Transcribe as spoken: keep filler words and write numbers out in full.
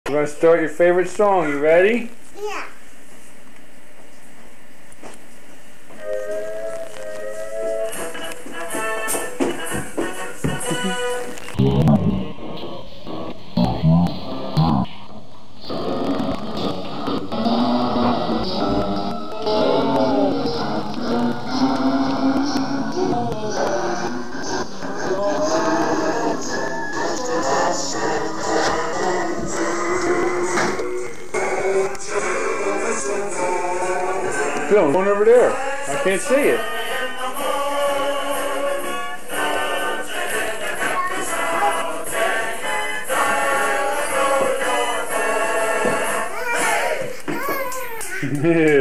We're going to start your favorite song. You ready? Yeah. Dylan, going over there. I can't see it. Yeah.